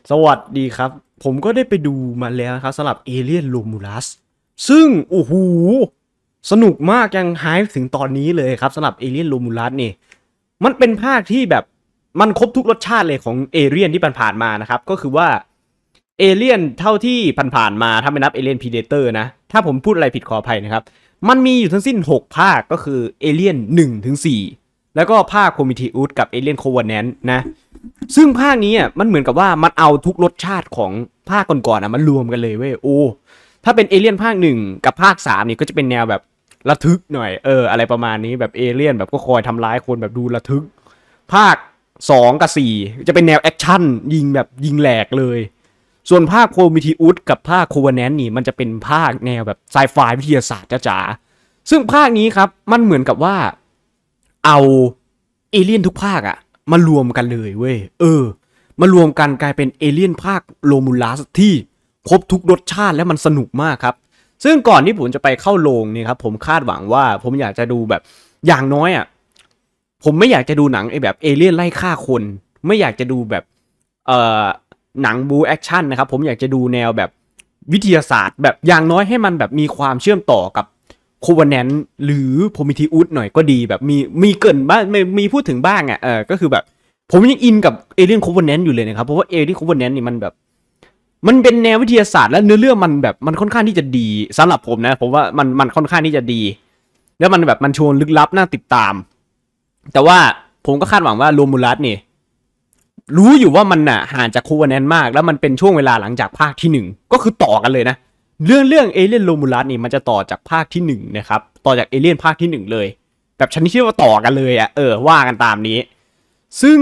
สวัสดีครับผมก็ได้ไปดูมาแล้วครับสำหรับเอเลียนโรมูลัสซึ่งโอ้โหสนุกมากยังไฮป์ถึงตอนนี้เลยครับสำหรับเอเลียนโรมูลัสนี่มันเป็นภาคที่แบบมันครบทุกรสชาติเลยของเอเลียนที่ผ่านๆมานะครับก็คือว่าเอเลียนเท่าที่ผ่านๆมาถ้าไม่นับเอเลียนพีเดเตอร์นะถ้าผมพูดอะไรผิดขออภัยนะครับมันมีอยู่ทั้งสิ้น6ภาคก็คือเอเลียน1-4แล้วก็ภาคโพมิทีอุสกับเอเลียนโคเวเนนต์นะซึ่งภาคนี้มันเหมือนกับว่ามันเอาทุกรสชาติของภาคก่อนๆมันรวมกันเลยเว้ยโอ้ถ้าเป็นเอเลียนภาค1กับภาค3นี่ก็จะเป็นแนวแบบระทึกหน่อยอะไรประมาณนี้แบบเอเลียนแบบก็คอยทำร้ายคนแบบดูระทึกภาค2กับ4จะเป็นแนวแอคชั่นยิงแบบยิงแหลกเลยส่วนภาคโพมิทีอุสกับภาคโคเวเนนต์นี่มันจะเป็นภาคแนวแบบไซไฟวิทยาศาสตร์จ๋าๆซึ่งภาคนี้ครับมันเหมือนกับว่าเอาเอเลี่ยนทุกภาคมารวมกันเลยเว้ยมารวมกันกลายเป็นเอเลี่ยนภาคโรมูลัสที่ครบทุกรสชาติและมันสนุกมากครับซึ่งก่อนที่ผมจะไปเข้าโรงเนี่ยครับผมคาดหวังว่าผมอยากจะดูแบบอย่างน้อยผมไม่อยากจะดูหนังไอ้แบบเอเลี่ยนไล่ฆ่าคนไม่อยากจะดูแบบหนังบูแอคชั่นนะครับผมอยากจะดูแนวแบบวิทยาศาสตร์แบบอย่างน้อยให้มันแบบมีความเชื่อมต่อกับโคเวเนนต์หรือโพมิทีอุสหน่อยก็ดีแบบมีเกินบ้างมีพูดถึงบ้างก็คือแบบผมยังอินกับเอเลียนโคเวเนนต์อยู่เลยนะครับเพราะว่าเอเลียนโคเวเนนต์นี่มันแบบมันเป็นแนววิทยาศาสตร์และเนื้อเรื่องมันแบบมันค่อนข้างที่จะดีสำหรับผมนะผมว่ามันค่อนข้างที่จะดีแล้วมันแบบมันชวนลึกลับน่าติดตามแต่ว่าผมก็คาดหวังว่าโรมูลัสนี่รู้อยู่ว่ามันห่างจากโคเวเนนต์มากแล้วมันเป็นช่วงเวลาหลังจากภาคที่1ก็คือต่อกันเลยนะเรื่องเอเลียนโรมูลัสนี่มันจะต่อจากภาคที่1นะครับต่อจากเอเลียนภาคที่1เลยแบบชนิดที่ว่าต่อกันเลยว่ากันตามนี้ซึ่ง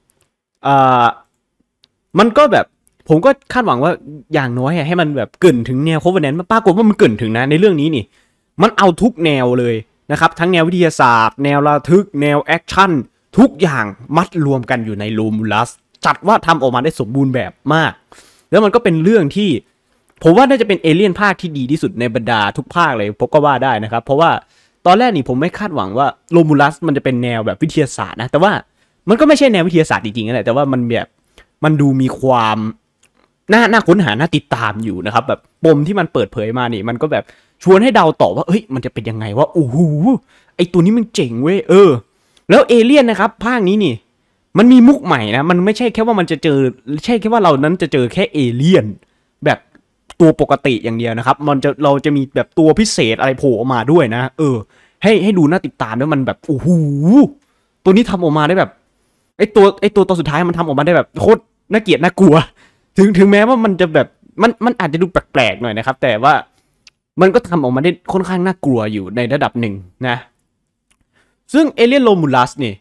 มันก็แบบผมก็คาดหวังว่าอย่างน้อยให้มันแบบเกินถึงแนวโคเวเนนต์ปรากฏว่ามันเกินถึงนะในเรื่องนี้นี่มันเอาทุกแนวเลยนะครับทั้งแนววิทยาศาสตร์แนวระทึกแนวแอคชั่นทุกอย่างมัดรวมกันอยู่ในโรมูลัสจัดว่าทำออกมาได้สมบูรณ์แบบมากแล้วมันก็เป็นเรื่องที่ผมว่าน่าจะเป็นเอเลี่ยนภาคที่ดีที่สุดในบรรดาทุกภาคเลยผมก็ว่าได้นะครับเพราะว่าตอนแรกนี่ผมไม่คาดหวังว่าโรมูลัสมันจะเป็นแนวแบบวิทยาศาสตร์นะแต่ว่ามันก็ไม่ใช่แนววิทยาศาสตร์จริงๆนะแต่ว่ามันแบบมันดูมีความน่าค้นหาน่าติดตามอยู่นะครับแบบปมที่มันเปิดเผยมานี่มันก็แบบชวนให้เดาต่อว่าเฮ้ยมันจะเป็นยังไงว่าโอ้โหไอตัวนี้มันเจ๋งเว้ยแล้วเอเลี่ยนนะครับภาคนี้นี่มันมีมุกใหม่นะมันไม่ใช่แค่ว่ามันจะเจอใช่แค่ว่าเรานั้นจะเจอแค่เอเลี่ยนแบบตัวปกติอย่างเดียวนะครับเราจะมีแบบตัวพิเศษอะไรโผล่ออกมาด้วยนะให้ดูน่าติดตามแล้วมันแบบโอ้โหตัวนี้ทำออกมาได้แบบไอตัวสุดท้ายมันทำออกมาได้แบบโคตรน่าเกลียดน่ากลัวถึงแม้ว่ามันจะแบบมันอาจจะดูแปลกๆหน่อยนะครับแต่ว่ามันก็ทำออกมาได้ค่อนข้างน่ากลัวอยู่ในระดับหนึ่งนะซึ่งเอเลียนโรมูลัสนี่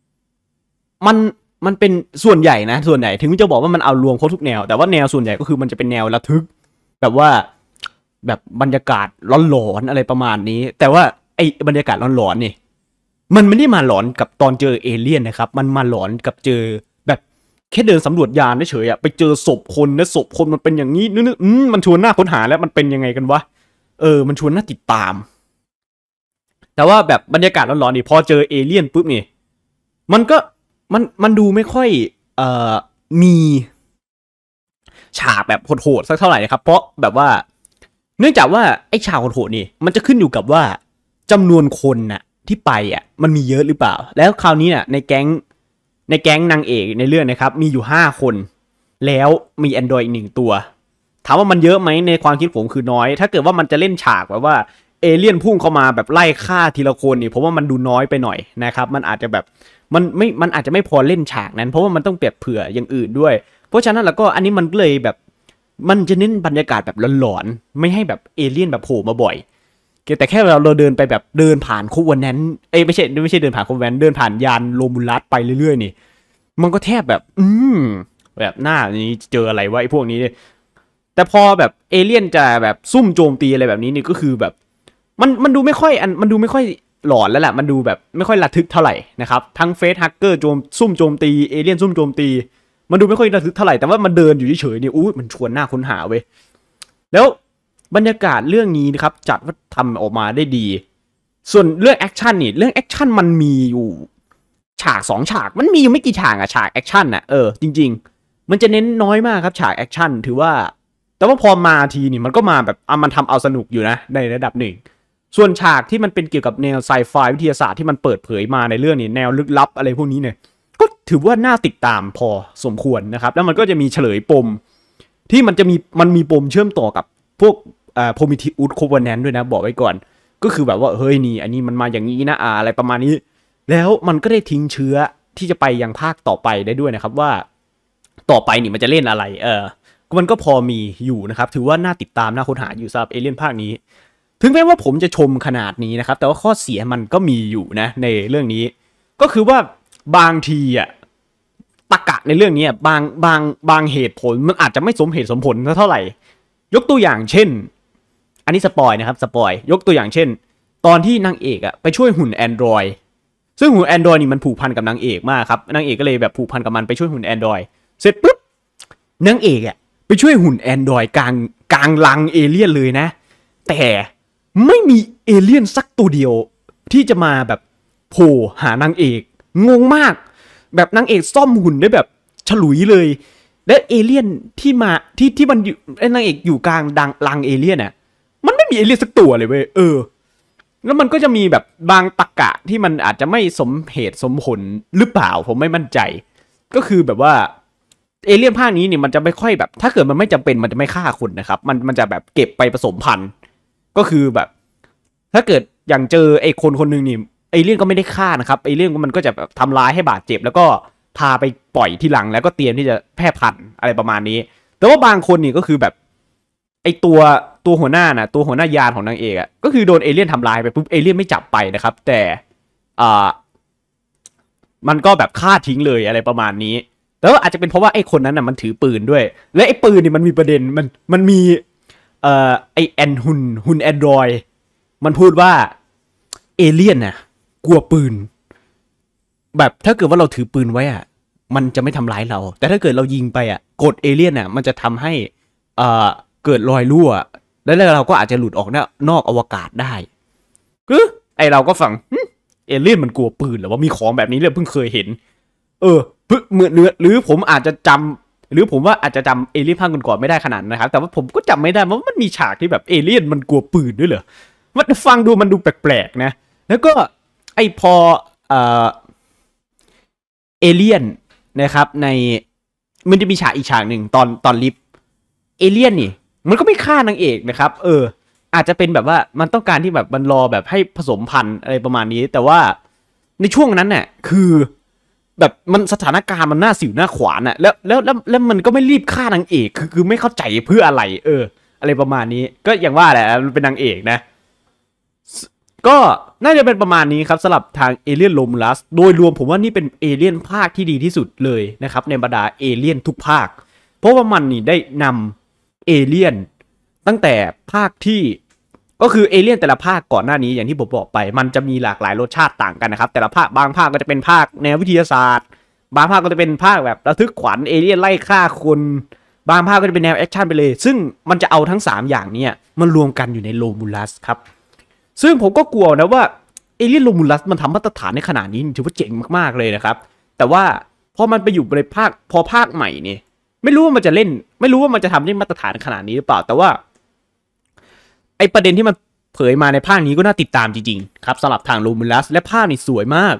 มันเป็นส่วนใหญ่นะส่วนใหญ่ถึงจะบอกว่ามันเอารวมครบทุกแนวแต่ว่าแนวส่วนใหญ่ก็คือมันจะเป็นแนวระทึกแบบว่าแบบบรรยากาศหลอนๆอะไรประมาณนี้แต่ว่าไอ้บรรยากาศหลอนๆนี่มันไม่ได้มาหลอนกับตอนเจอเอเลี่ยนนะครับมันมาหลอนกับเจอแบบแค่เดินสำรวจยานเฉยไปเจอศพคนนะศพคนมันเป็นอย่างนี้นึกมันชวนน่าค้นหาแล้วมันเป็นยังไงกันวะมันชวนน่าติดตามแต่ว่าแบบบรรยากาศร้อนๆนี่พอเจอเอเลี่ยนปุ๊บนี่มันก็มันดูไม่ค่อยมีฉากแบบโหดๆสักเท่าไหร่นะครับเพราะแบบว่าเนื่องจากว่าไอ้ฉากโหดๆนี่มันจะขึ้นอยู่กับว่าจำนวนคนที่ไปมันมีเยอะหรือเปล่าแล้วคราวนี้ในแก๊งนางเอกในเรื่องนะครับมีอยู่5คนแล้วมีแอนดรอยอีก1ตัวถามว่ามันเยอะไหมในความคิดผมคือน้อยถ้าเกิดว่ามันจะเล่นฉากแบบว่าเอเลี่ยนพุ่งเข้ามาแบบไล่ฆ่าทีละคนนี่ผมว่ามันดูน้อยไปหน่อยนะครับมันอาจจะแบบมันอาจจะไม่พอเล่นฉากนั้นเพราะว่ามันต้องเปรียบเผื่ออย่างอื่นด้วยเพราะฉะนั้นแล้วก็อันนี้มันเลยแบบมันจะเน้นบรรยากาศแบบหลอนๆไม่ให้แบบเอเลี่ยนแบบโผล่มาบ่อยแต่แค่เราเดินไปแบบเดินผ่านโคเวเนนต์ไม่ใช่เดินผ่านโคเวเนนต์เดินผ่านยานโรมูลัสไปเรื่อยๆนี่มันก็แทบแบบแบบหน้านี้เจออะไรวะไอ้พวกนี้แต่พอแบบเอเลี่ยนจะแบบซุ่มโจมตีอะไรแบบนี้นี่ก็คือแบบมันดูไม่ค่อยมันดูไม่ค่อยหลอนแล้วแหละมันดูแบบไม่ค่อยระทึกเท่าไหร่นะครับทั้งเฟสฮักเกอร์ซุ่มโจมตีเอเลี่ยนซุ่มโจมตีมันดูไม่ค่อยระทึกเท่าไหร่แต่ว่ามันเดินอยู่เฉยๆนี่มันชวนหน้าค้นหาเว้ยแล้วบรรยากาศเรื่องนี้นะครับจัดว่าทำออกมาได้ดีส่วนเรื่องแอคชั่นนี่เรื่องแอคชั่นมันมีอยู่ฉาก2ฉากมันมีอยู่ไม่กี่ฉากฉากแอคชั่นจริงๆมันจะเน้นน้อยมากครับฉากแอคชั่นถือว่าแต่ว่าพอมาทีนี่มันก็มาแบบมันทำเอาสนุกอยู่นะในระดับหนึ่งส่วนฉากที่มันเป็นเกี่ยวกับแนวไซไฟวิทยาศาสตร์ที่มันเปิดเผยมาในเรื่องนี้แนวลึกลับอะไรพวกนี้เนี่ยก็ถือว่าน่าติดตามพอสมควรนะครับแล้วมันก็จะมีเฉลยปมที่มันมีปมเชื่อมต่อกับพวกโพรมิธีอุสโคเวแนนต์ด้วยนะบอกไว้ก่อนก็คือแบบว่าเฮ้ยนี่อันนี้มันมาอย่างนี้นะอะไรประมาณนี้แล้วมันก็ได้ทิ้งเชื้อที่จะไปยังภาคต่อไปได้ด้วยนะครับว่าต่อไปนี่มันจะเล่นอะไรมันก็พอมีอยู่นะครับถือว่าน่าติดตามน่าค้นหาอยู่สำหรับเอเลี่ยนภาคนี้ถึงแม้ว่าผมจะชมขนาดนี้นะครับแต่ว่าข้อเสียมันก็มีอยู่นะในเรื่องนี้ก็คือว่าบางทีตรรกะในเรื่องนี้บางเหตุผลมันอาจจะไม่สมเหตุสมผลเท่าไหร่ยกตัวอย่างเช่นอันนี้สปอยนะครับสปอยยกตัวอย่างเช่นตอนที่นางเอกไปช่วยหุ่น Android ซึ่งหุ่น Android นี่มันผูกพันกับนางเอกมากครับนางเอกก็เลยแบบผูกพันกับมันไปช่วยหุ่น Android เสร็จปุ๊บนางเอกไปช่วยหุ่น Android กลางลังเอเลี่ยนเลยนะแต่ไม่มีเอเลี่ยนสักตัวเดียวที่จะมาแบบโผล่หานางเอกงงมากแบบนางเอกซ่อมหุ่นได้แบบฉลุยเลยและเอเลี่ยนที่มาที่มันอยู่นางเอกอยู่กลางลังเอเลี่ยนมันไม่มีเอเลี่ยนสักตัวเลยเว้ยแล้วมันก็จะมีแบบบางตรรกะที่มันอาจจะไม่สมเหตุสมผลหรือเปล่าผมไม่มั่นใจก็คือแบบว่าเอเลี่ยนภาคนี้เนี่ยมันจะไม่ค่อยแบบถ้าเกิดมันไม่จำเป็นมันจะไม่ฆ่าคนนะครับมันจะแบบเก็บไปผสมพันธุ์ก็คือแบบถ้าเกิดอย่างเจอไอ้คนนึงนี่เอเลี่ยนก็ไม่ได้ฆ่านะครับเอเลี่ยนมันก็จะแบบทำร้ายให้บาดเจ็บแล้วก็พาไปปล่อยที่หลังแล้วก็เตรียมที่จะแพร่พันธุ์อะไรประมาณนี้แต่ว่าบางคนนี่ก็คือแบบไอ้ตัวหัวหน้าตัวหัวหน้ายานของนางเอกก็คือโดนเอเลี่ยนทำลายไปปุ๊บเอเลี่ยนไม่จับไปนะครับแต่มันก็แบบฆ่าทิ้งเลยอะไรประมาณนี้แล้วอาจจะเป็นเพราะว่าไอ้คนนั้นมันถือปืนด้วยและไอ้ปืนนี่มันมีประเด็นมันมีไอ้หุ่นแอนดรอยมันพูดว่าเอเลี่ยนกลัวปืนแบบถ้าเกิดว่าเราถือปืนไว้มันจะไม่ทำร้ายเราแต่ถ้าเกิดเรายิงไปกดเอเลี่ยนมันจะทำให้เกิดรอยรั่วแล้วเราก็อาจจะหลุดออกนอกอวกาศได้ไอเราก็ฟังเอเลี่ยนมันกลัวปืนหรือว่ามีของแบบนี้เลยเพิ่งเคยเห็นเหมือนหรือผมอาจจะจำหรือผมว่าอาจจะจำเอเลี่ยนภาคก่อนๆไม่ได้ขนาดนะครับแต่ว่าผมก็จำไม่ได้ว่ามันมีฉากที่แบบเอเลี่ยนมันกลัวปืนด้วยเหรอมันฟังดูมันดูแปลกๆนะแล้วก็ไอพอเอเลี่ยนนะครับในมันจะมีฉากอีกฉากหนึ่งตอนลิฟเอเลี่ยนนี่มันก็ไม่ฆ่านางเอกนะครับอาจจะเป็นแบบว่ามันต้องการที่แบบมันรอแบบให้ผสมพันธุ์อะไรประมาณนี้แต่ว่าในช่วงนั้นคือแบบมันสถานการณ์มันหน้าสิวหน้าขวานแล้วมันก็ไม่รีบฆ่านางเอกคือไม่เข้าใจเพื่ออะไรอะไรประมาณนี้ก็อย่างว่าแหละมันเป็นนางเอกนะก็น่าจะเป็นประมาณนี้ครับสำหรับทางเอเลี่ยนโรมูลัสโดยรวมผมว่านี่เป็นเอเลี่ยนภาคที่ดีที่สุดเลยนะครับในบรรดาเอเลี่ยนทุกภาคเพราะว่ามันนี่ได้นำเอเลี่ยนตั้งแต่ภาคที่ก็คือเอเลี่ยนแต่ละภาคก่อนหน้านี้อย่างที่ผมบอกไปมันจะมีหลากหลายรสชาติต่างกันนะครับแต่ละภาคบางภาคก็จะเป็นภาคแนววิทยาศาสตร์บางภาคก็จะเป็นภาคแบบระทึกขวัญเอเลี่ยนไล่ฆ่าคนบางภาคก็จะเป็นแนวแอคชั่นไปเลยซึ่งมันจะเอาทั้ง3อย่างนี้มันรวมกันอยู่ในโรมูลัสครับซึ่งผมก็กลัวนะว่าเอเลี่ยนโรมูลัสมันทำมาตรฐานในขนาดนี้ถือว่าเจ๋งมากๆเลยนะครับแต่ว่าพอมันไปอยู่ในภาคใหม่นี่ไม่รู้ว่ามันจะเล่นไม่รู้ว่ามันจะทำได้มาตรฐานขนาดนี้หรือเปล่าแต่ว่าไอประเด็นที่มันเผยมาในภาคนี้ก็น่าติดตามจริงๆครับสำหรับทางโรมูลัสและภาคนี่สวยมาก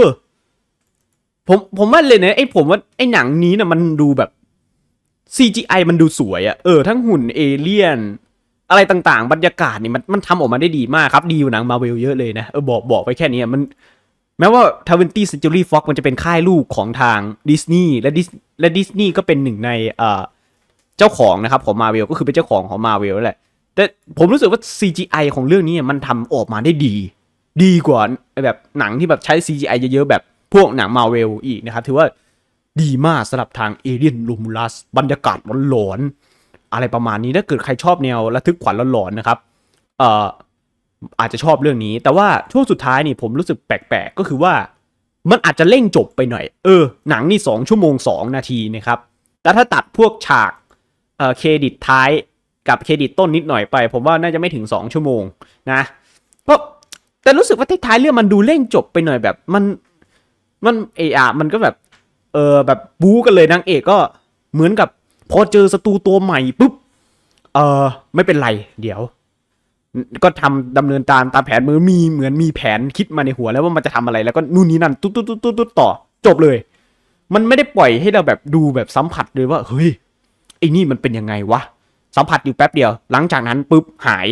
ผมว่าเลยนะผมว่าไอหนังนี้นะมันดูแบบ CGI มันดูสวยทั้งหุ่นเอเลี่ยนอะไรต่างๆบรรยากาศนี่มันทำออกมาได้ดีมากครับดีอยู่หนังมาเวลเยอะเลยนะบอกไปแค่นี้มันแม้ว่า 20th Century Fox มันจะเป็นค่ายลูกของทางดิสนีย์และดิสนีย์ก็เป็นหนึ่งในเจ้าของนะครับของมาเวลก็คือเป็นเจ้าของของมาเวลแหละแต่ผมรู้สึกว่า CGI ของเรื่องนี้มันทำออกมาได้ดีกว่าแบบหนังที่แบบใช้ CGI เยอะๆแบบพวกหนังมาเวลอีกนะครับถือว่าดีมากสำหรับทางเอเลี่ยนโรมูลัสบรรยากาศหลอนอะไรประมาณนี้ถ้าเกิดใครชอบแนวระทึกขวัญหลอนๆนะครับอาจจะชอบเรื่องนี้แต่ว่าช่วงสุดท้ายนี่ผมรู้สึกแปลกๆก็คือว่ามันอาจจะเร่งจบไปหน่อยหนังนี่2 ชั่วโมง 2 นาทีนะครับแต่ถ้าตัดพวกฉากเครดิตท้ายกับเครดิตต้นนิดหน่อยไปผมว่าน่าจะไม่ถึง2 ชั่วโมงนะเพราะแต่รู้สึกว่าท้ายเรื่องมันดูเร่งจบไปหน่อยแบบมันก็แบบแบบบู๊กันเลยนางเอกก็เหมือนกับพอเจอศัตรูตัวใหม่ปุ๊บไม่เป็นไรเดี๋ยวก็ดำเนินตามแผนเหมือนมีแผนคิดมาในหัวแล้วว่ามันจะทำอะไรแล้วก็นู่นนี่นั่นตุ๊ดต่อจบเลยมันไม่ได้ปล่อยให้เราแบบดูแบบสัมผัสเลยว่าเฮ้ยไอ้นี่มันเป็นยังไงวะสัมผัสอยู่แป๊บเดียวหลังจากนั้นปุ๊บหาย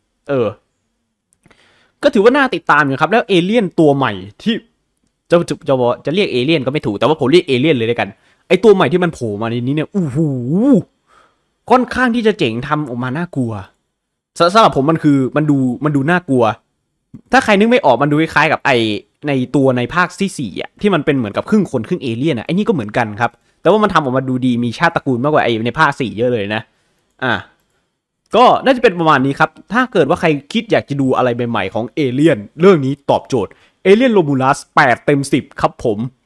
ก็ถือว่าน่าติดตามอยู่ครับแล้วเอเลี่ยนตัวใหม่ที่จะเรียกเอเลี่ยนก็ไม่ถูกแต่ว่าผมเรียกเอเลี่ยนเลยด้วยกันไอตัวใหม่ที่มันโผล่มาในนี้เนี่ยอู้หูค่อนข้างที่จะเจ๋งทำออกมาน่ากลัวสำหรับผมมันดูน่ากลัวถ้าใครนึกไม่ออกมันดูคล้ายๆกับไอในตัวในภาคที่4อ่ะที่มันเป็นเหมือนกับครึ่งคนครึ่งเอเลี่ยนอ่ะไอนี่ก็เหมือนกันครับแต่ว่ามันทำออกมาดูดีมีชาติตระกูลมากกว่าไอในภาค4เยอะเลยนะก็น่าจะเป็นประมาณนี้ครับถ้าเกิดว่าใครคิดอยากจะดูอะไรใหม่ๆของเอเลี่ยนเรื่องนี้ตอบโจทย์เอเลี่ยนโรมูลัส8 เต็ม 10ครับผม